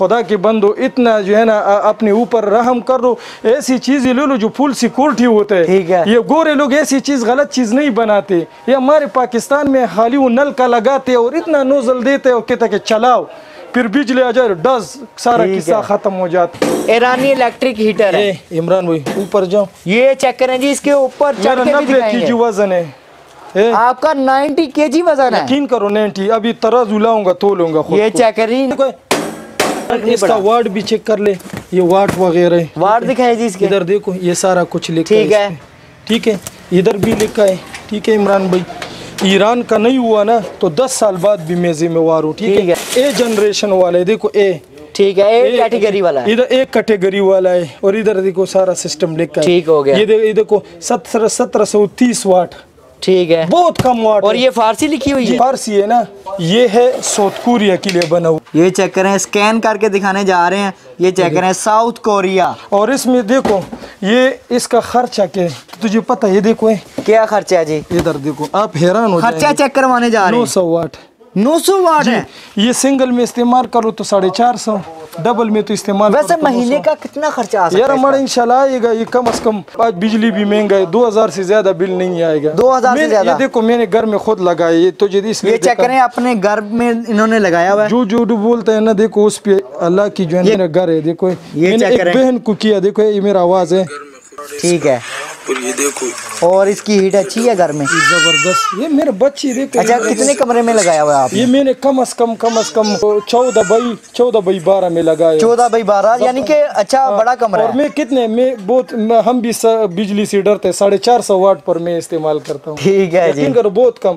खुदा के बंदो इतना जो है ना अपने ऊपर रहम कर लो, ऐसी चीज़ें ले लो जो फुल सिक्योरिटी होते हैं। ठीक है। ये गोरे लोग ऐसी चीज़ गलत चीज़ नहीं बनाते। ये हमारे पाकिस्तान में खाली वो नल का लगाते और इतना नोजल देते और कहते कि चलाओ, फिर बिजली आ जाए डस सारा किस्सा खत्म हो जाता। ईरानी इलेक्ट्रिक हीटर है। इमरान भाई ऊपर जाओ, ये चेक करें जी, इसके ऊपर चढ़ के भी 90 दिखाएंगे। kg वजन है। आपका 90 kg वजन है। यकीन करो 90, अभी तराजू लाऊंगा तो लूंगा खुद। ये चेक करें, इसका वाट भी चेक कर ले, ये वाट वगैरह वाट दिखाए जी इसके। इधर देखो ये सारा कुछ लिखा है। ठीक है, ठीक है, इधर भी लिखा है। ठीक है इमरान भाई, ईरान का नहीं हुआ ना तो 10 साल बाद भी मैं जिम्मेवार हूँ। ठीक है, ए जनरेशन वाला है, देखो ए। ठीक है, ए कैटेगरी वाला है। इधर एक कैटेगरी वाला है और इधर देखो सारा सिस्टम लिखा है। ठीक हो गया। ये देखो 1730 वाट। ठीक है, बहुत कम वाट। और ये फारसी लिखी हुई है। फारसी है ना, ये है साउथ कोरिया के लिए बना हुआ। ये चेक करें, स्कैन करके दिखाने जा रहे हैं। ये चेक करें, साउथ कोरिया। और इसमें देखो ये इसका खर्चा क्या है तुझे पता है? ये देखो है क्या खर्चा है जी? इधर देखो, आप हैरान हो खर्चा चेक करवाने जा रहे हैं। 900 वाट। 900 वाट है। ये सिंगल में इस्तेमाल करो तो 450, डबल में तो इस्तेमाल वैसे करो महीने का कितना खर्चा आ सकता है? यार हमारा इंशाल्लाह आएगा ये कम से कम। आज बिजली भी महंगा है, 2000 से ज्यादा बिल नहीं आएगा। 2000 से ज्यादा? ये देखो मैंने घर में खुद लगाया ये तो इसलिए। ये चेक करें, अपने घर में इन्होंने लगाया हुआ है। जो बोलता है ना, देखो उस पे अल्लाह की जो है मेरा घर है। देखो ये मैंने एक बहन को किया, देखो ये मेरा आवाज है। ठीक है, और ये देखो, और इसकी हीट अच्छी है घर में, जबरदस्त। ये मेरे बच्चे देखो। अच्छा, कितने कमरे में लगाया हुआ है आपने? ये मैंने कम से कम 14 बाई 12 में लगाया। 14 बाई 12, यानी कि अच्छा बड़ा कमरा और है। मैं कितने हम भी बिजली से डरते, 450 वाट पर मैं इस्तेमाल करता हूँ। ठीक है जी, करो बहुत कम।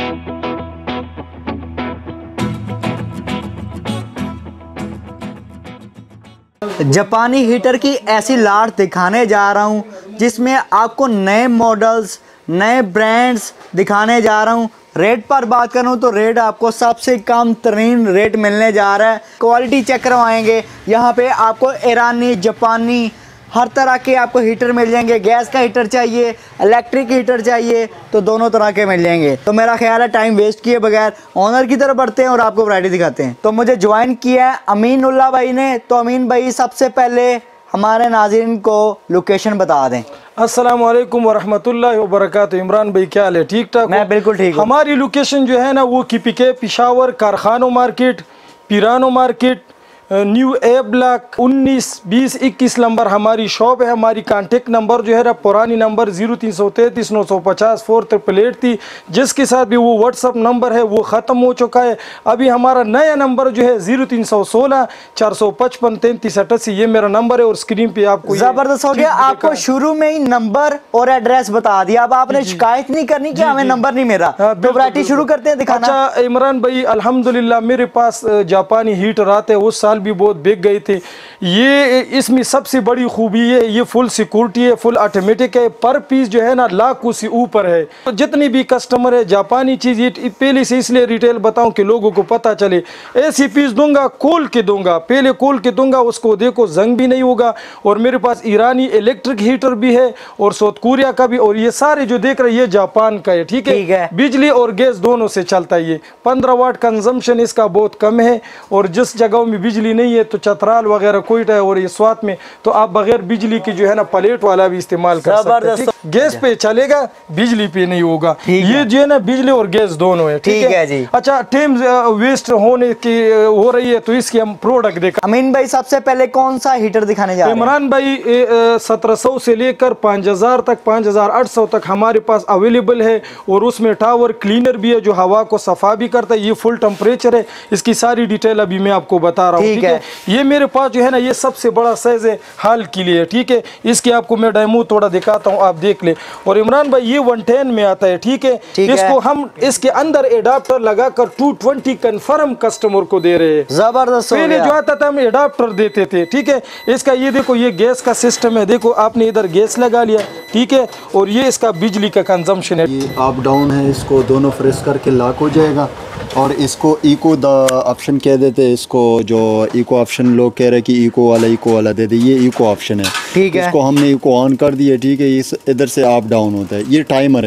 जापानी हीटर की ऐसी लाट दिखाने जा रहा हूँ जिसमें आपको नए मॉडल्स, नए ब्रांड्स दिखाने जा रहा हूँ। रेट पर बात करूँ तो रेट आपको सबसे कम तरीन रेट मिलने जा रहा है। क्वालिटी चेक करवाएंगे। यहाँ पे आपको ईरानी, जापानी, हर तरह के आपको हीटर मिल जाएंगे। गैस का हीटर चाहिए, इलेक्ट्रिक हीटर चाहिए तो दोनों तरह के मिल जाएंगे। तो मेरा ख्याल है टाइम वेस्ट किए बगैर ऑनर की तरफ बढ़ते हैं और आपको वैरायटी दिखाते हैं। तो मुझे ज्वाइन किया है अमीनुल्लाह भाई ने। तो अमीन भाई सबसे पहले हमारे नाज़रीन को लोकेशन बता दें। अस्सलाम वालेकुम वरहमतुल्लाहि वबरकातुहू। इमरान भाई क्या हाल है? ठीक ठाक? मैं बिल्कुल ठीक हूँ। हमारी लोकेशन जो है ना वो KPK पिशावर, कारखानों market, Pirano market, new A block 19, 20, 21 number हमारी शॉप है। हमारी कांटेक्ट नंबर जो है ना पुरानी नंबर 0333 950 4888 थी, जिसके साथ भी वो व्हाट्सअप नंबर है वो ख़त्म हो चुका है। अभी हमारा नया नंबर जो है 0316 455 3388, ये मेरा नंबर है और स्क्रीन पे आपको जबरदस्त हो गया। आपको शुरू में ही नंबर और एड्रेस बता दिया। अब आपने शिकायत नहीं करनी कि हमें नंबर नहीं मिला। तो वैरायटी शुरू करते हैं दिखाना। अच्छा इमरान भाई, अल्हम्दुलिल्लाह मेरे पास जापानी हीटर आते हैं, उस साल भी बहुत बिक गई थी। ये इसमें सबसे बड़ी खूबी है, ये फुल सिक्योरिटी है, फुल ऑटोमेटिक है। पर पीस जो है ना लाखों से ऊपर है। तो जितनी भी कस्टमर है जापानी चीज़ ये पहले से इसलिए रिटेल बताऊं कि लोगों को पता चले। ऐसी पीस दूंगा, खोल के दूंगा, पहले खोल के दूंगा, उसको देखो जंग भी नहीं होगा। और मेरे पास ईरानी इलेक्ट्रिक हीटर भी है और साउथ कोरिया का भी। और ये सारे जो देख रहे हैं ये जापान का है। ठीक है, बिजली और गैस दोनों से चलता है। ये 15 वाट कंजम्पशन इसका बहुत कम है। और जिस जगहों में बिजली नहीं है तो चतराल वगैरह कोयटा है और ये स्वात में तो आप बगैर बिजली की जो है ना प्लेट वाला भी इस्तेमाल कर सकते हैं। गैस पे चलेगा, बिजली पे नहीं होगा। ये जो है ना बिजली और गैस दोनों है। ठीक है जी। अच्छा, टाइम वेस्ट होने की हो रही है तो इसकी हम प्रोडक्ट देखा। अमीन भाई सबसे पहले कौन सा हीटर दिखाने जा रहे हैं? इमरान भाई 1700 से लेकर 5000 तक, 5800 तक हमारे पास अवेलेबल है। और उसमें टावर क्लीनर भी है जो हवा को सफा भी करता है। ये फुल टेम्परेचर है। इसकी सारी डिटेल अभी मैं आपको बता रहा हूँ। ठीक है, ये मेरे पास जो है ना ये सबसे बड़ा साइज है हाल के लिए। ठीक है, इसके आपको मैं डेमो थोड़ा दिखाता हूँ, आप देख ले। और इमरान भाई ये 110 में आता है। ठीक है, इसको हम इसके अंदर एडाप्टर लगाकर 220 कंफर्म कस्टमर को दे रहे हैं। जबरदस्त। पहले जो आता था हम एडाप्टर देते थे। ठीक है, इसका ये देखो ये गैस का सिस्टम है। देखो आपने इधर गैस लगा लिया। ठीक है, और ये इसका बिजली का कंजम्पशन है। ये अप डाउन है, इसको दोनों प्रेस करके लॉक हो जाएगा। और इसको इको द ऑप्शन कह देते हैं। इसको जो इको ऑप्शन लोग कह रहे हैं कि इको वाला दे दे, ये इको ऑप्शन है। ठीक है, इसको हमने इको ऑन कर दिया। ठीक है, इस इधर से अप डाउन होता है। ये टाइमर है,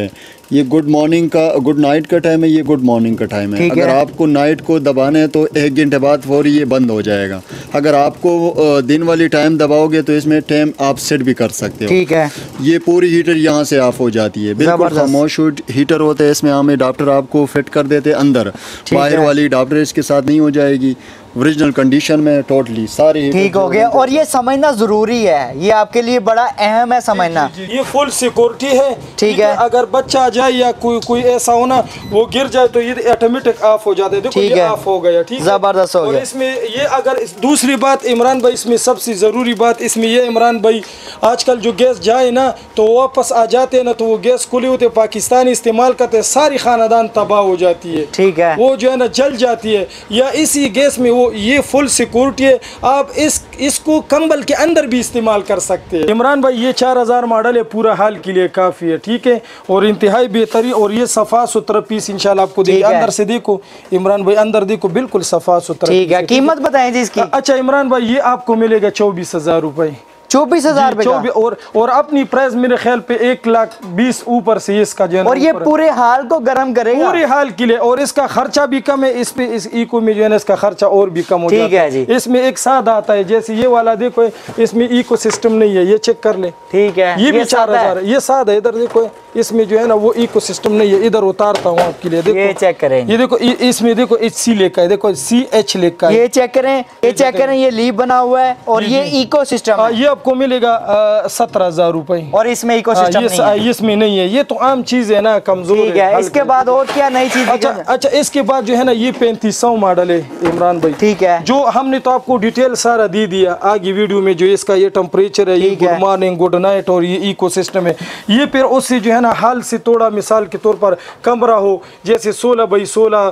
ये गुड मॉर्निंग का, गुड नाइट का टाइम है, ये गुड मॉर्निंग का टाइम है। अगर आपको नाइट को दबाना है तो 1 घंटे बाद फौरी ये बंद हो जाएगा। अगर आपको दिन वाली टाइम दबाओगे तो इसमें टाइम आप सेट भी कर सकते हो। ठीक है। ये पूरी हीटर यहाँ से ऑफ हो जाती है, बिल्कुल खामोश हीटर होता है। इसमें हम अडाप्टर आपको फिट कर देते हैं अंदर, बाहर वाली अडाप्टर इसके साथ नहीं हो जाएगी। ओरिजिनल कंडीशन में टोटली सारी ठीक हो गया। और ये समझना ज़रूरी है, ये आपके लिए बड़ा अहम है समझना। ये फुल सिक्योरिटी है। ठीक है। अगर बच्चा आ जाए या कोई ऐसा हो ना वो गिर जाए तो ये ऑटोमेटिक ऑफ हो जाता है। देखो ये ऑफ हो गया। ठीक है, जबरदस्त हो गया। इसमें ये अगर दूसरी बात इमरान भाई, इसमें सबसे ज़रूरी बात इसमें ये इमरान भाई, आजकल जो गैस जाए ना तो वापस आ जाते हैं ना तो वो गैस खुले होते पाकिस्तानी इस्तेमाल करते हैं, सारी खानदान तबाह हो जाती है। ठीक है। वो जो है ना जल जाती है। या इसी गैस में वो ये फुल सिक्योरिटी है। आप इसको कंबल के अंदर भी इस्तेमाल कर सकते हैं। इमरान भाई ये 4000 मॉडल है, पूरा हाल के लिए काफ़ी है। ठीक है, और इंतहाई बेहतरीन, और ये सफ़ा सुथरा पीस इंशाल्लाह आपको देंगे। अंदर से देखो इमरान भाई, अंदर देखो बिल्कुल सफ़ा सुथरा। ठीक है, कीमत बताएं जी इसकी। अच्छा इमरान भाई ये आपको मिलेगा 24,000 रुपये। 24,000 रुपये। और अपनी प्राइस मेरे ख्याल पे 1,20,000 ऊपर से इसका जो है। और ये पूरे हाल को गर्म करेगा, पूरे हाल के लिए। और इसका खर्चा भी कम है। इस पे इस इको में जो है ना इसका खर्चा और भी कम हो जाता है। ठीक है जी। इसमें एक साथ आता है, जैसे ये वाला देखो इसमें इको सिस्टम नहीं है, ये चेक कर ले। ठीक है, ये भी 4,000 है, ये साथ है। इधर देखो इसमें जो है ना वो इको सिस्टम नहीं है। इधर उतारता हूँ आपके लिए, देखो ये चेक करें। ये देखो इसमें देखो HC लिखा है, देखो CH लिखा है। ये चेक करें, ये चेक करें, ये लीव बना हुआ है और ये इको सिस्टम है। ये आपको मिलेगा 17,000 रुपए। और इसमें इको सिस्टम नहीं है। इसमें नहीं है, ये तो आम चीज है ना, कमजोर ठीक है। इसके बाद और क्या नई चीज? अच्छा इसके बाद जो है ना ये 3500 मॉडल है इमरान भाई। ठीक है, जो हमने तो आपको डिटेल सारा दे दिया आगे वीडियो में। जो इसका ये टेम्परेचर है, ये गुड मॉर्निंग गुड नाइट और ये इको सिस्टम है। ये फिर उससे जो है ना हाल से थोड़ा मिसाल के तौर पर कमरा हो, जैसे 16x16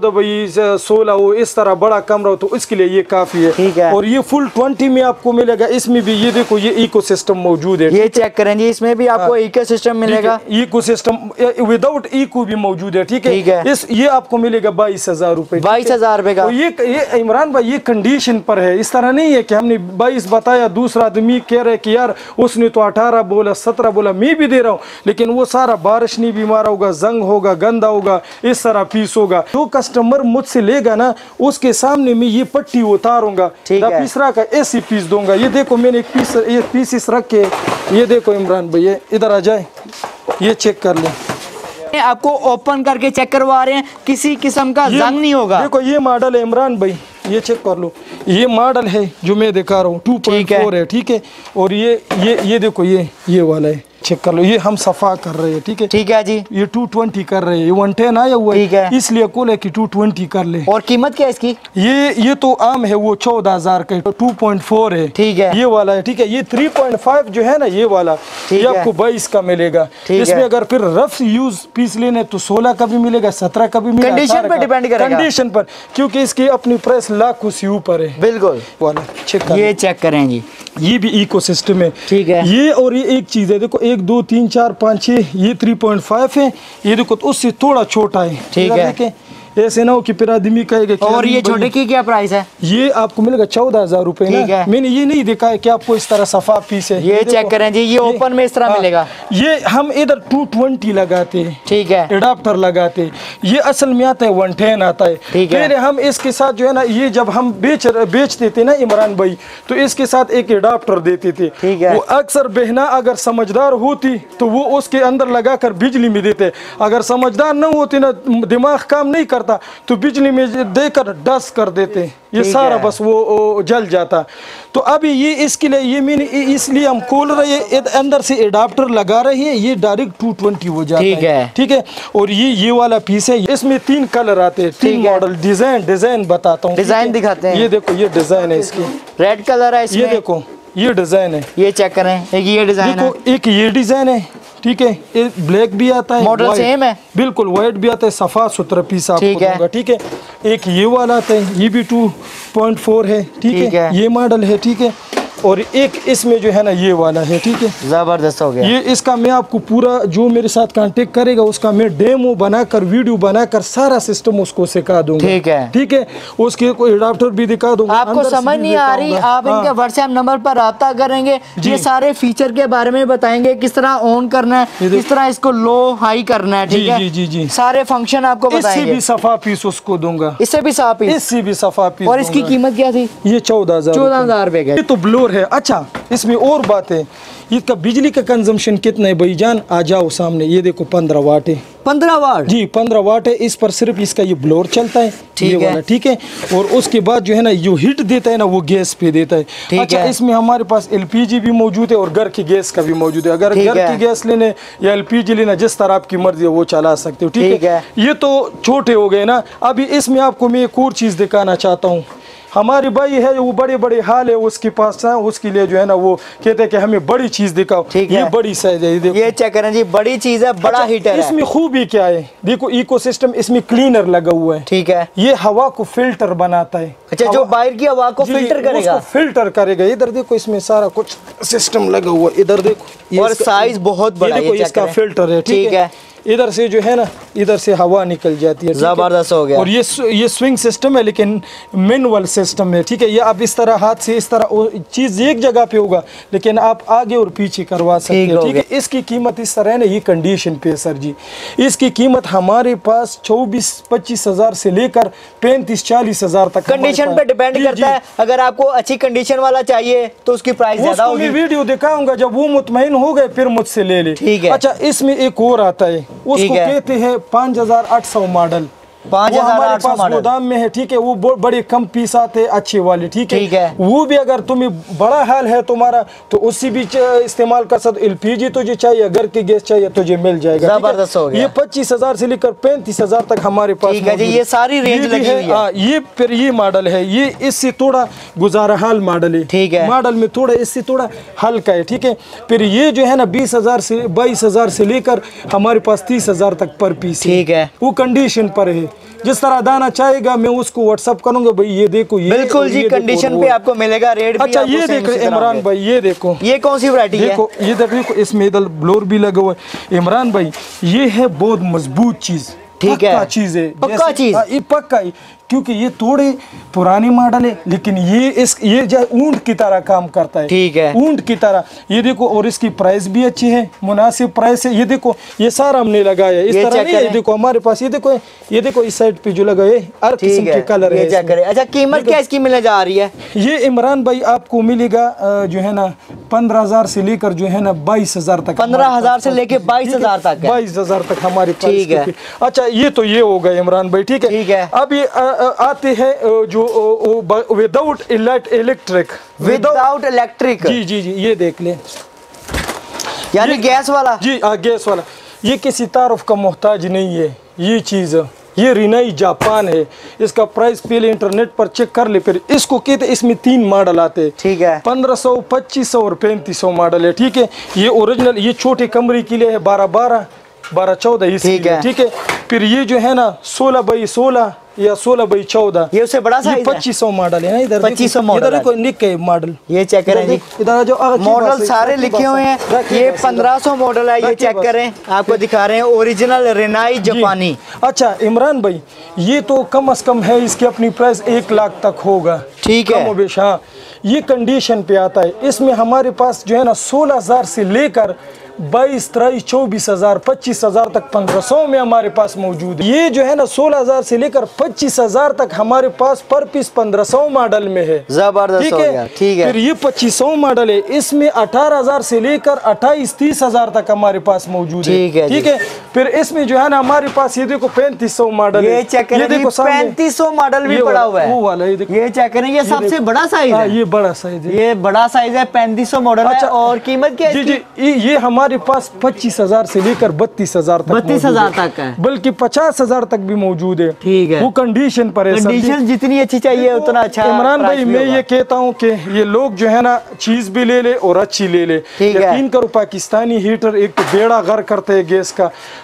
14x16 हो, इस तरह बड़ा कमरा हो तो इसके लिए ये काफी है। ठीक है। और ये फुल 20 में आपको मिलेगा। इसमें भी ये देखो ये इको सिस्टम मौजूद है। ये चेक करें जी, इसमें भी आपको इको सिस्टम मिलेगा। इको सिस्टम विदाउट इको भी मौजूद है। ठीक है। इस ये आपको मिलेगा 22,000 रुपए। 22,000 रुपए का। ये इमरान भाई ये कंडीशन पर है, इस तरह नहीं है कि हमने 22 बताया, दूसरा आदमी कह रहे कि यार उसने तो 18 बोला 17 बोला, मैं भी दे रहा हूँ, लेकिन वो सारा बारिश नहीं भी मारा होगा, जंग होगा, गंदा होगा, इस तरह पीस होगा। जो कस्टमर मुझसे लेगा ना उसके सामने मैं ये पट्टी उतारूंगा, तीसरा का ऐसी पीस दूंगा। ये देखो मैंने एक पीस रख के, ये देखो इमरान भाई इधर आ जाए, ये चेक कर ले। आपको ओपन करके चेक करवा रहे हैं, किसी किस्म का जंग नहीं होगा। देखो ये मॉडल है इमरान भाई, ये चेक कर लो। ये मॉडल है जो मैं दिखा रहा हूँ 2.4 है। ठीक है। और ये देखो ये वाला है, चेक कर लो। ये हम सफा कर रहे हैं। ठीक है। ठीक है जी। ये 220 कर रहे हैं, ये 110 आया हुआ है, इसलिए कॉल है कि 220 कर ले। और कीमत क्या है इसकी? ये तो आम है, वो 14,000 का 2.4 है। ठीक है। ये वाला है। ठीक है। ये 3.5 जो है ना ये वाला, ये आपको 22 का मिलेगा। इसमें अगर फिर रफ यूज पीस लेने तो 16 का भी मिलेगा, 17 का भी मिलेगा। कंडीशन पे डिपेंड करेगा। कंडीशन पर, क्योंकि इसकी अपनी प्राइस लाखों से ऊपर है। बिल्कुल। वाला चेक ये चेक करें जी, ये भी इको सिस्टम है। ठीक है। ये और ये एक चीज है, देखो 1 2 3 4 5 6, ये 3.5 है। ये देखो तो उससे थोड़ा छोटा है। ठीक है। ऐसे ना हो कि फिर आदमी कहेगा। और ये छोटे की क्या प्राइस है? ये आपको मिलेगा 14,000 रुपए। मैंने ये नहीं देखा है कि आपको इस तरह सफा पीस है। ये चेक करें जी, ये ओपन में इस तरह मिलेगा। ये हम इधर 220 लगाते हैं। ठीक है। एडाप्टर लगाते हैं। ये असल में आता है 110 आता है। ठीक है। फिर हम इसके साथ जो है ना, ये जब हम बेचते थे ना इमरान भाई, तो इसके साथ एक एडाप्टर देते थे। ठीक है। वो अक्सर बहना अगर समझदार होती तो वो उसके अंदर लगाकर बिजली में देते। अगर समझदार न होती ना, दिमाग काम नहीं करता, तो बिजली में देकर डस्ट कर देते। ये सारा बस वो जल जाता। तो अभी ये इसके लिए ये मैंने इसलिए हम खोल रहे हैं, अंदर से एडाप्टर लगा रहे हैं, ये डायरेक्ट 220 हो जाता है। ठीक है। और ये वाला पीस है, इसमें 3 कलर आते हैं, 3 मॉडल। डिजाइन बताता हूँ, डिजाइन दिखाते हैं। ये देखो ये डिजाइन है इसकी, रेड कलर है इसमें। ये देखो ये डिजाइन है। ये चेक करें, एक ये डिजाइन है, एक ये डिजाइन है। ठीक है। एक ब्लैक भी आता है, मॉडल सेम है, बिल्कुल व्हाइट भी आता है, सफा सुथरा पीस आपको दूंगा। ठीक है। एक ये वाला आता है, ये भी 2.4 है। ठीक है। ये मॉडल है। ठीक है। और एक इसमें जो है ना ये वाला है, ठीक है। जबरदस्त हो गया। ये इसका मैं आपको पूरा जो मेरे साथ कांटेक्ट करेगा उसका मैं डेमो बनाकर वीडियो बनाकर सारा सिस्टम उसको सिखा दूंगा, ठीक है, ठीक है। उसके कोई एडाप्टर भी दिखा दूंगा। आपको समझ नहीं आ रही, आप इनके व्हाट्सएप नंबर पर राब्ता करेंगे, ये सारे फीचर के बारे में बताएंगे, किस तरह ऑन करना है, किस तरह इसको लो हाई करना है, ठीक है। जी जी, सारे फंक्शन आपको बताएंगे। इससे भी सफा पीस उसको दूंगा, इससे भी साफ पीस, इससे भी सफा पीस। और इसकी कीमत क्या थी? ये 14,000 रुपए का। ये तो ब्लोर है। अच्छा, इसमें और बात है, इसका बिजली का कंजम्पशन कितना है भाईजान? आ जाओ सामने, ये देखो 15 वाट है। 15 वाट? जी 15 वाट है। इस पर सिर्फ इसका ये ब्लोर चलता है, ठीक है, ठीक है। और उसके बाद जो है ना जो हीट देता है ना वो गैस पे देता है। अच्छा, इसमें हमारे पास एलपीजी भी मौजूद है और घर की गैस का भी मौजूद है। अगर घर की गैस लेने या एलपीजी लेना, जिस तरह आपकी मर्जी है वो चला सकते हो, ठीक है। ये तो छोटे हो गए ना। अभी इसमें आपको मैं एक और चीज दिखाना चाहता हूँ। हमारे भाई है वो बड़े बड़े हाल है उसके पास ना, उसके लिए जो है ना वो कहते हैं कि हमें बड़ी चीज दिखाओ, ठीक है। ये बड़ी साइज है, देखो ये चेक करें जी, बड़ी चीज है, बड़ा हीटर है। इसमें खूबी क्या है, देखो इकोसिस्टम, इसमें क्लीनर लगा हुआ है, ठीक है। ये हवा को फिल्टर बनाता है। अच्छा, जो बाहर की हवा को फिल्टर करेगा, फिल्टर करेगा। इधर देखो इसमें सारा कुछ सिस्टम लगा हुआ है, इधर देखो, और साइज बहुत बड़ा है, इसका फिल्टर है, ठीक है। इधर से जो है ना, इधर से हवा निकल जाती है, जबरदस्त हो गया। और ये स्विंग सिस्टम है, लेकिन मैनुअल सिस्टम है, ठीक है। ये आप इस तरह हाथ से इस तरह चीज एक जगह पे होगा, लेकिन आप आगे और पीछे करवा सकते हैं, ठीक है। इसकी कीमत इस तरह है ना, ये कंडीशन पे सर जी, इसकी कीमत हमारे पास 24-25 हजार से लेकर 35-40 हजार तक, कंडीशन पे डिपेंड करता है। अगर आपको अच्छी कंडीशन वाला चाहिए तो उसकी प्राइस ज्यादा होगी। मैं वीडियो दिखाऊंगा, जब वो मुतमईन हो गए फिर मुझसे ले ले, ठीक है। अच्छा, इसमें एक और आता है, उसको कहते हैं 5800 मॉडल। 5800 गोदाम में है, ठीक है। वो बड़े कम पीस आते हैं अच्छे वाले, ठीक है। वो भी अगर तुम्हें बड़ा हाल है तुम्हारा तो उससे भी इस्तेमाल कर सकते। एलपीजी तुझे चाहिए, घर की गैस चाहिए, तुझे मिल जाएगा। जबरदस्त हो गया। ये 25,000 से लेकर 35,000 तक हमारे पास, ठीक है जी। ये सारी रेंज लगी हुई है। ये फिर ये मॉडल है, ये इससे थोड़ा गुजारा हाल मॉडल है, ठीक है। मॉडल में थोड़ा इससे थोड़ा हल्का है, ठीक है। फिर ये जो है ना 20,000 से 22,000 से लेकर हमारे पास 30,000 तक पर पीस, ठीक है। वो कंडीशन पर है। जिस तरह दाना चाहेगा मैं उसको व्हाट्सअप करूंगा, भाई ये देखो, ये बिल्कुल जी, कंडीशन पे आपको मिलेगा, रेट भी। अच्छा, ये देखो इमरान भाई, ये देखो, ये कौन सी वैरायटी है? देखो ये देखो, इसमें इधर ब्लोर भी लगा हुआ है। इमरान भाई, ये है बहुत मजबूत चीज, ठीक है, पक्का चीज है, पक्का चीज, ये पक्का है, क्योंकि ये थोड़े पुरानी मॉडल है, लेकिन ये ऊंट की तरह काम करता है, ठीक है, ऊंट की तरह। ये देखो, और इसकी प्राइस भी अच्छी है, मुनासिब प्राइस है। ये देखो, ये सारा हमने लगाया इस तरह नहीं है। देखो हमारे पास, ये देखो इस साइड पे जो लगा है हर किस्म के कलर है। अच्छा, कीमत क्या इसकी मिलने जा रही है? ये इमरान भाई आपको मिलेगा जो है ना 15,000 से लेकर जो है ना 22,000 तक। 15,000 से लेकर 22,000 तक, 22,000 तक हमारे पास, ठीक है। अच्छा, ये तो ये हो गया इमरान भाई, ठीक है, ठीक है। अब ये आते हैं जो विदाउट इलेक्ट्रिक, विदाउट इलेक्ट्रिक, जी जी जी, ये देख ले, यानी गैस वाला। जी गैस वाला। ये किसी तारुफ का मोहताज नहीं है ये चीज़, ये रिनाई जापान है। इसका प्राइस पहले इंटरनेट पर चेक कर ले, फिर इसको कहते, इसमें 3 मॉडल आते हैं, ठीक है। 1500, 2500 और 3500 मॉडल है, ठीक है। ये ओरिजिनल, ये छोटे कमरे के लिए है, 12-12, 12-14, ठीक है। फिर ये जो है ना 16x16 या 16x14, ये उससे बड़ा साइज है। 2500 मॉडल है ना, इधर 2500 मॉडल, इधर देखो निक है मॉडल, ये चेक करें जी, इधर जो मॉडल सारे लिखे हुए हैं। ये 1500 मॉडल है, ये चेक करें, आपको दिखा रहे हैं, ओरिजिनल रिनाई जापानी। अच्छा इमरान भाई, ये तो कम से कम है, इसकी अपनी प्राइस 1 लाख तक होगा, ठीक है। हाँ, ये कंडीशन पे आता है। इसमें हमारे पास जो है ना 16,000 से लेकर 22, 23, 24,000, 25,000 तक 1500 में हमारे पास मौजूद है। ये जो है ना 16,000 से लेकर 25,000 तक हमारे पास पर पीस 1500 मॉडल में है। जबरदस्त हो गया, ठीक है। फिर ये 2500 मॉडल है, इसमें 18,000 से लेकर 28-30,000 तक हमारे पास मौजूद है, ठीक है। फिर इसमें जो है ना हमारे पास ये देखो 3500 मॉडल है, ये चेक करें, 3500 मॉडल भी पड़ा हुआ है, वो वाला है, ये चेक करें, ये सबसे बड़ा साइज है, ये बड़ा साइज है, ये बड़ा साइज है, 3500 मॉडल है। और कीमत क्या है? जी, ये हमारे पास 25,000 से लेकर 32,000 तक, 32,000 तक है, बल्कि 50,000 तक भी मौजूद है, ठीक है। वो कंडीशन पर है, कंडीशन जितनी अच्छी चाहिए उतना अच्छा। इमरान भाई, मैं ये कहता हूँ कि ये लोग जो है ना चीज भी ले ले और अच्छी ले ले। यकीन करो, पाकिस्तानी हीटर एक तो बेड़ा गर्क करते हैं गैस का,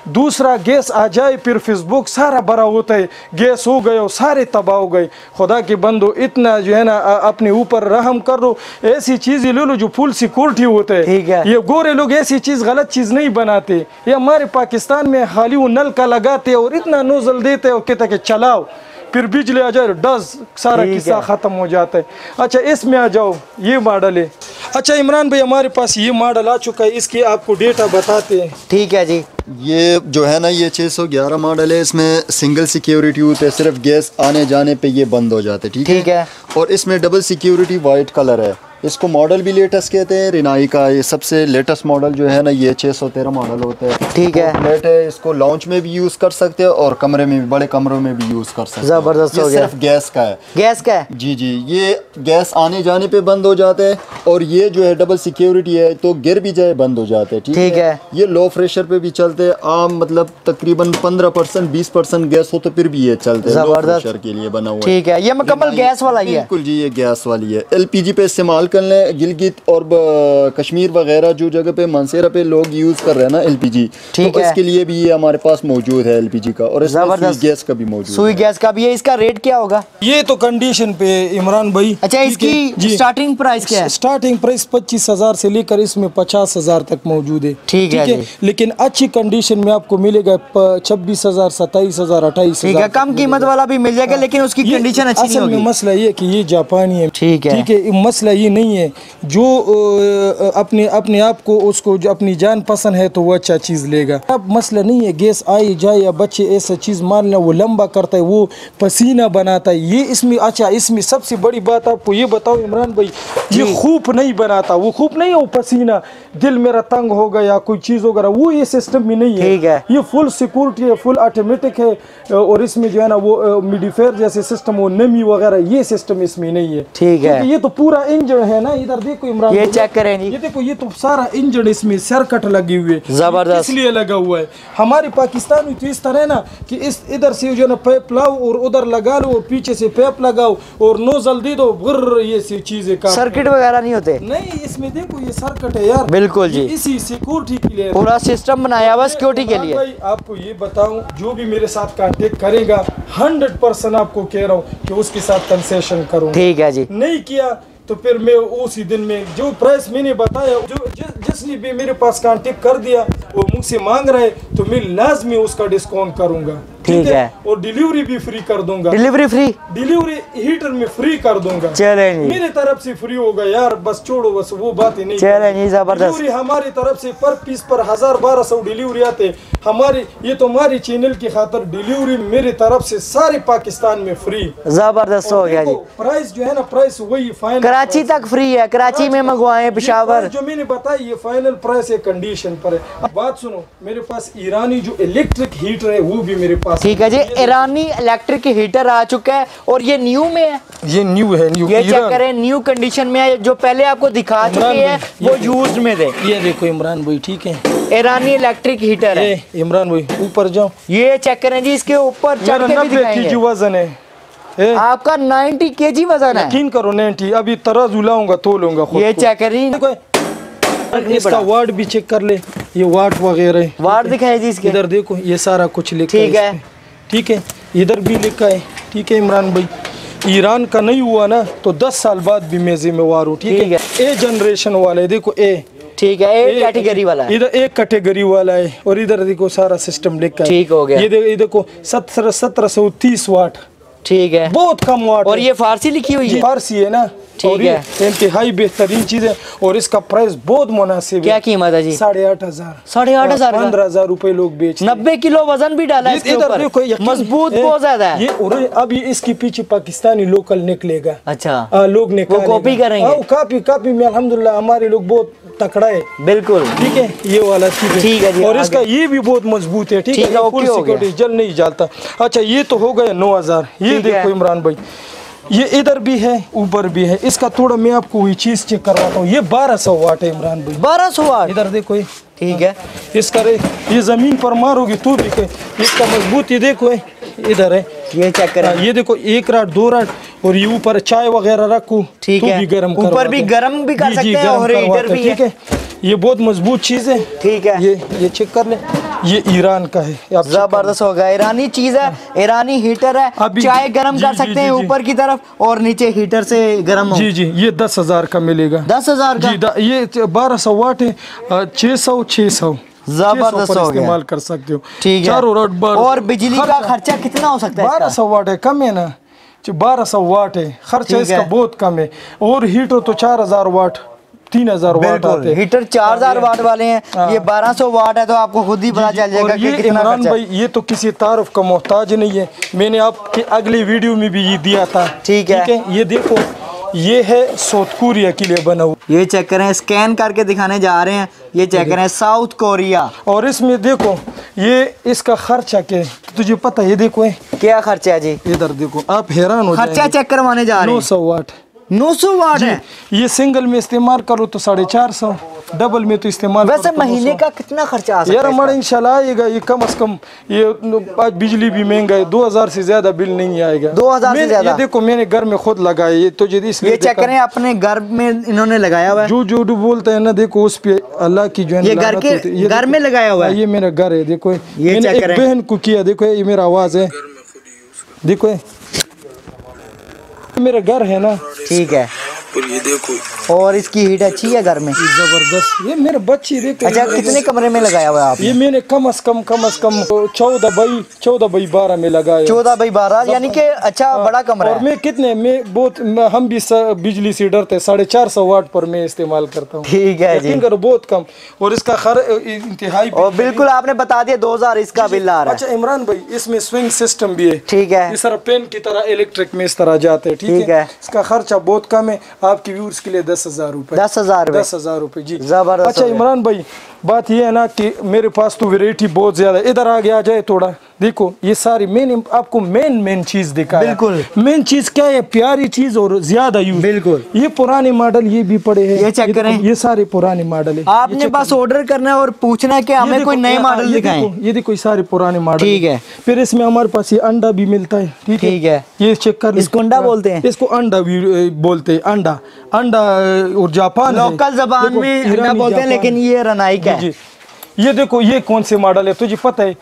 दूसरा गैस आ जाए फिर फेसबुक सारा भरा होता है, गैस हो गए और सारे तबाह हो गए। खुदा के बंदो इतना जो है ना अपने ऊपर रहम कर लो, ऐसी चीज़ें ले लो जो फुल सिक्योरिटी होते है। ये गोरे लोग ऐसी चीज़ गलत चीज़ नहीं बनाते। ये हमारे पाकिस्तान में खाली वो नल का लगाते और इतना नोजल देते और कहते कि चलाओ, फिर बिजली आ जाए डज सारा किस्सा ख़त्म हो जाता है। अच्छा इसमें आ जाओ, ये मॉडल है। अच्छा इमरान भाई हमारे पास ये मॉडल आ चुका है, इसकी आपको डेटा बताते हैं। ठीक है जी। ये जो है ना ये 611 मॉडल है, इसमें सिंगल सिक्योरिटी होती है, सिर्फ गैस आने जाने पे ये बंद हो जाते हैं। ठीक है। और इसमें डबल सिक्योरिटी वाइट कलर है। इसको मॉडल भी लेटेस्ट कहते हैं, रिनाई का ये सबसे लेटेस्ट मॉडल जो है ना ये 613 मॉडल होता है। ठीक है। लेट है, इसको लॉन्च में भी यूज़ कर सकते हैं और कमरे में भी, बड़े कमरों में भी यूज़ कर सकते हैं। ज़बरदस्त हो गया। सिर्फ गैस का है। गैस का है जी जी, ये गैस आने जाने पे बंद हो जाता है और ये जो है डबल सिक्योरिटी है, तो गिर भी जाए बंद हो जाते हैं। ठीक है। ये लो प्रेशर पे भी चलते हैं, आम मतलब तकरीबन 15% 20% गैस हो तो फिर भी ये चलते हैं, लो प्रेशर के लिए बना हुआ है। ठीक है। ये मुकम्मल गैस वाला ही है। बिल्कुल जी, ये गैस वाली है। LPG पे इस्तेमाल कर लें, गिलगित और कश्मीर वगैरह जो जगह पे मानसेरा पे लोग यूज़ कर रहे हैं ना LPG, तो इसके लिए भी ये हमारे पास मौजूद है LPG का, और इसमें गैस का भी मौजूद है। सुई गैस का भी है। इसका रेट क्या होगा? ये तो कंडीशन पे इमरान भाई। अच्छा इसकी स्टार्टिंग प्राइस क्या है? स्टार्टिंग प्राइस 25,000 से लेकर इसमें 50,000 तक मौजूद है। ठीक है। लेकिन अच्छी कंडीशन में आपको मिलेगा 26,000, 27,000, 28,000। ठीक है। कम कीमत वाला भी मिल जाएगा लेकिन उसकी कंडीशन अच्छी नहीं होगी। मसला ये कि ये जापानी है। ठीक है। ठीक है। मसला ये नहीं है, जो अपने आप को उसको जो अपनी जान पसंद है तो वो अच्छा चीज़ लेगा। अब मसला नहीं है गैस आई जाए या बच्चे ऐसा चीज़ मारना, वो लंबा करता है, वो पसीना बनाता है। ये इसमें अच्छा, इसमें सबसे बड़ी बात आपको ये बताओ इमरान भाई, ये खूब नहीं बनाता। वो खूब नहीं है, वो पसीना दिल मेरा तंग हो गया कोई चीज़ हो गया, वो ये सिस्टम भी नहीं है। ठीक है। ये फुल सिक्योरिटी है, फुल ऑटोमेटिक है, और इसमें जो है ना वो मिडीफेयर जैसे सिस्टम, वो नमी वगैरह ये सिस्टम इसमें नहीं है। ठीक है। ये तो पूरा इंजन है ना, इधर देखो इमरान, ये चेक करें जी। ये देखो, ये तो सारा इंजन इसमें सर्किट लगी हुई है। जबरदस्त। इसलिए लगा हुआ है। हमारे पाकिस्तान में तो इस तरह है ना कि इस इधर से जो है ना पाइप लाओ और उधर लगा लो और पीछे से पाइप लगाओ और नोजल दे दो, गुर्र ये सी चीजें का सर्किट वगैरह नहीं होते। नहीं, इसमें देखो ये सर्किट है यार। बिल्कुल जी। इसी सिक्योरिटी के लिए पूरा सिस्टम बनाया हुआ सिक्योरिटी के लिए। भाई आपको ये बताऊं, जो भी मेरे साथ कांटेक्ट करेगा 100% आपको कह रहा हूँ कि उसके साथ कंसेशन करूँ। ठीक है जी। नहीं किया तो फिर मैं उसी दिन में जो प्राइस मैंने बताया, जो जिसने भी मेरे पास कांटेक्ट कर दिया वो मुझसे मांग रहे तो मैं लाजमी उसका डिस्काउंट करूंगा। ठीक है। और डिलीवरी भी फ्री कर दूंगा। Delivery free? डिलीवरी हीटर में फ्री कर दूंगा। चले नहीं, मेरी तरफ से फ्री होगा यार, बस छोड़ो, बस वो बात ही नहीं। चले नहीं, जबरदस्त। डिलीवरी हमारी तरफ से पर पीस पर 1000-1200 डिलीवरी आते हमारी। ये तो हमारी चैनल की खातर डिलीवरी मेरी तरफ से सारे पाकिस्तान में फ्री। जबरदस्त हो गया जी। प्राइस जो है ना, प्राइस वही फाइनल, कराची तक फ्री है। कराची में मंगवाएं, पेशावर जो मैंने बताया ये फाइनल प्राइस है, कंडीशन पर है। अब बात सुनो, मेरे पास ईरानी जो इलेक्ट्रिक हीटर है वो भी मेरे पास। ठीक है जी। ईरानी इलेक्ट्रिक हीटर आ चुका है और ये न्यू में है। ये न्यू है, न्यू। ये चेक करें, न्यू कंडीशन में है। जो पहले आपको दिखा चुके हैं वो यूज में थे। ये देखो इमरान भाई, ठीक है, ईरानी इलेक्ट्रिक हीटर है। इमरान भाई ऊपर जाओ, ये चेक करें जी। इसके ऊपर चढ़ के भी 90 दिखाएंगे। kg वजन है। आपका 90 kg वजन है। यकीन करो 90। अभी तराजू लाऊंगा तो लूंगा खुद। ये चेक करें, इसका वाट भी चेक कर ले, ये वाट वगैरह वाट दिखाए जी इसके। इधर देखो ये सारा कुछ लिखा है। ठीक है। ठीक है, इधर भी लिखा है। ठीक है इमरान भाई, ईरान का नहीं हुआ ना तो 10 साल बाद भी मैं जिम्मेवार हूँ। ठीक है। ए जनरेशन वाला है, देखो ए। ठीक है। ए कैटेगरी वाला है। इधर एक कैटेगरी वाला है और इधर देखो सारा सिस्टम लिखा है। ठीक हो गया। ये देखो 1730 वाट। ठीक है। बहुत कम वाट। और ये फारसी लिखी हुई है? फारसी है ना। ठीक है। इंतहाई बेहतरीन चीज है और इसका प्राइस बहुत मुनासिब है। क्या कीमत है जी? 8,500। 8,500? 15,000 रुपए लोग बेचते। 90 किलो वजन भी डाला है इसके ऊपर। मजबूत बहुत ज्यादा है। ये और अब ये इसके पीछे पाकिस्तानी लोकल निकलेगा। अच्छा। लोग निकालेंगे, वो कॉपी करेंगे। कॉपी में अल्हम्दुलिल्लाह हमारे लोग बहुत तकड़ा है। बिल्कुल। ठीक है, ये वाला चीज है। ठीक है जी। और इसका ये भी बहुत मजबूत है। ठीक है, फुल सिक्योरिटी, जल नहीं जाता। अच्छा ये तो हो गया 9,000। ये देखो इमरान भाई, ये इधर भी है ऊपर भी है। इसका थोड़ा मैं आपको वही चीज चेक करवाता हूँ। ये 1200 वाट है इमरान भाई। 1200 वाट? इधर देखो ये। ठीक है। इसका ये जमीन पर मारोगे तो भी इसका मजबूत, ये देखो इधर है। ये चेक करें। ये देखो 1 रात 2 रात। और ये ऊपर चाय वगैरह रखो ठीक तो है, भी गर्म, ऊपर भी गर्म भी कर सकते हैं और हीटर भी है। ठीक है, ये बहुत मजबूत चीज है। ठीक है। ये चेक कर ले, ये ईरान का है। आप जबरदस्त होगा, ईरानी चीज है, ईरानी हीटर है। अभी चाय गर्म कर सकते हैं ऊपर की तरफ और नीचे हीटर से गर्म हो। जी जी, ये 10,000 का मिलेगा। 10,000 का जी, ये 1200 वाट है, 600 जबरदस्त हो गया, इस्तेमाल कर सकते हो। ठीक है। चारों रॉड और बिजली का खर्चा कितना हो सकता है? 1200 वाट है, कम है ना, 1200 वाट है, खर्चा इसका बहुत कम है। और हीटर तो 4000 वाट 3000 वाट आते हैं। हीटर 4000 वाट वाले हैं, ये 1200 वाट है, तो आपको खुद ही पता चल जाएगा कि कितना इमरान खर्चा है। भाई ये तो किसी तारुफ का मोहताज नहीं है, मैंने आपके अगली वीडियो में भी ये दिया था। ठीक है। ये देखो, ये है साउथ कोरिया के लिए बना हुआ। ये चेक करें, स्कैन करके दिखाने जा रहे हैं, ये चेक करें साउथ कोरिया। और इसमें देखो ये इसका खर्चा क्या है तुझे पता है? ये देखो क्या खर्चा है जी, इधर देखो, आप हैरान हो खर्चा जाएंगे। चेक करवाने जा रहे हैं। 900 वाट 900 वाट है। ये सिंगल में इस्तेमाल करो तो 450, डबल में तो इस्तेमाल वैसे करो तो महीने 200। का कितना खर्चा आ सकता यार है हमारा इंशाल्लाह आएगा, ये कम से कम, ये आज बिजली भी महंगा है, 2000 से ज्यादा बिल नहीं आएगा। 2000 से ज्यादा? ये देखो मैंने घर में खुद लगाया, ये तो इसलिए ये चेक करें, अपने घर में इन्होंने लगाया हुआ है। जो बोलते हैं ना, देखो उस पे अल्लाह की जो है ये घर के घर में लगाया हुआ है। ये मेरा घर है, देखो ये मैंने चेक एक करें। बहन को किया, देखो ये मेरा आवाज है, देखो ये मेरा घर है ना। ठीक है। और ये देखो, और इसकी हीट अच्छी है घर में, जबरदस्त। ये मेरे बच्चे देखो। अच्छा, कितने कमरे में लगाया हुआ है आपने? ये मैंने कम से कम 14 बाई 12 में लगाया। 14x12 यानी कि अच्छा बड़ा कमरा और है। मैं कितने हम भी बिजली से डरते, 450 वाट पर मैं इस्तेमाल करता हूँ। ठीक है जी, यकीन करो बहुत कम। और इसका इंतहाई और बिल्कुल आपने बता दिया 2000 इसका बिल आ रहा है। अच्छा इमरान भाई, इसमें स्विंग सिस्टम भी है। ठीक है। इस तरह पेन की तरह इलेक्ट्रिक में इस तरह जाते हैं। ठीक है। इसका खर्चा बहुत कम है, आपके व्यूअर्स के लिए 10,000 रुपए। 10,000 रुपए जी, जबरदस्त। अच्छा इमरान भाई, बात ये है ना कि मेरे पास तो वैरायटी बहुत ज्यादा। इधर आगे आ जाए थोड़ा, देखो ये सारी आपको मेन चीज दिखाया। बिल्कुल मेन चीज क्या है? प्यारी चीज और ज्यादा यूज। बिल्कुल। ये पुराने मॉडल ये भी पड़े हैं, ये चेक करें, ये सारे पुराने मॉडल है। आपने बस ऑर्डर करना है और पूछना है कि हमें कोई नए मॉडल दिखाएं। ये देखो ये सारे पुराने मॉडल। ठीक है। फिर इसमें हमारे पास ये अंडा भी मिलता है। ठीक है। ये चेक कर, इसको अंडा बोलते हैं, इसको अंडा भी बोलते हैं। अंडा और जापान लोकल जबान में अंडा बोलते हैं, लेकिन ये रनाइक है। ये देखो ये कौन से मॉडल है तुझे पता है?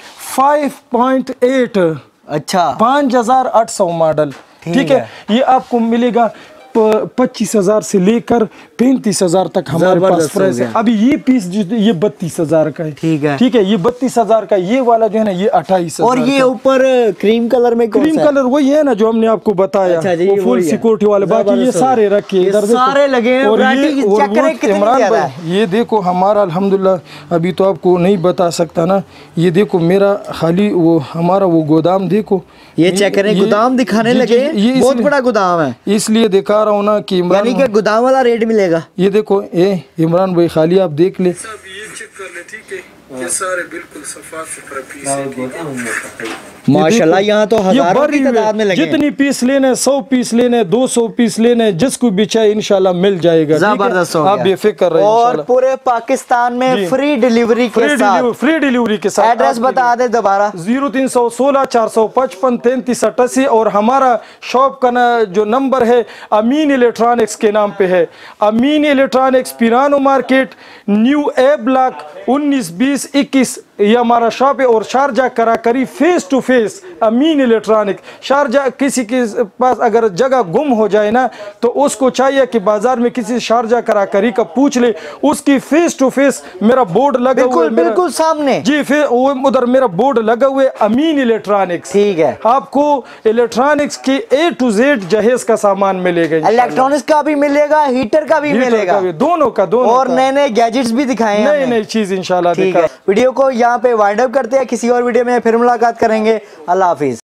5.8। अच्छा, 5800 मॉडल। ठीक है। ये आपको मिलेगा 25,000 से लेकर 35,000 तक हमारे पास प्राइस है। अभी ये पीस ये 32,000 का है। ठीक है। ठीक है, ये 32,000 का। ये वाला जो है ना ये 28,000। और ये ऊपर क्रीम कलर में क्रीम कलर वही है ना जो हमने आपको बताया। अच्छा जी, वो फुल सिक्योरिटी वाले। बाकी ये सारे रखे इधर सारे लगे हैं। और इमरान भाई ये देखो हमारा अल्हम्दुलिल्लाह, अभी तो आपको नहीं बता सकता ना। ये देखो मेरा खाली वो हमारा वो गोदाम देखो। ये चेक करें, गोदाम दिखाने लगे, बहुत बड़ा गोदाम है। इसलिए दिखा रहा हूँ ना कि यानी कि गोदाम वाला रेट मिलेगा। ये देखो इमरान भाई खाली आप देख ले, ये चेक कर ले। ठीक है, ये सारे बिल्कुल साफ सुथरा पीस है। माशाल्लाह, यहाँ तो हजारों की तादाद में लगे। जितनी पीस लेने, 100 पीस लेने, 200 पीस लेने, जिसको भी चाहे इंशाल्लाह मिल जाएगा। जबरदस्त हो गया। आप बेफिक्र रहिए। और पूरे पाकिस्तान में फ्री डिलीवरी के साथ, फ्री डिलीवरी के साथ। एड्रेस बता दे दोबारा। 0316 455 3388। और हमारा शॉप का जो नंबर है अमीन इलेक्ट्रॉनिक्स के नाम पे है। अमीन इलेक्ट्रॉनिक्स, पिरानो मार्केट, न्यू ए ब्लॉक, 19 20 21 ये हमारा शॉप है। और Sharjah crockery face to face Amin electronic. Sharjah किसी के पास अगर जगह गुम हो जाए ना, तो उसको चाहिए कि बाजार में किसी शारजा कराकरी का पूछ ले। उसकी फेस टू फेस मेरा बोर्ड लगा हुआ है, बिल्कुल सामने जी। फिर उधर मेरा बोर्ड लगा हुआ है अमीन इलेक्ट्रॉनिक्स। ठीक है। आपको इलेक्ट्रॉनिक्स के A to Z जहेज का सामान मिलेगा। इलेक्ट्रॉनिक्स का भी मिलेगा, हीटर का भी मिलेगा, दोनों का। और नए गैजेट्स भी दिखाए हैं, नई चीज इंशाल्लाह। ठीक है। वीडियो को यहाँ पे वाइंड अप करते हैं, किसी और वीडियो में फिर मुलाकात करेंगे। अल्लाह हाफिज।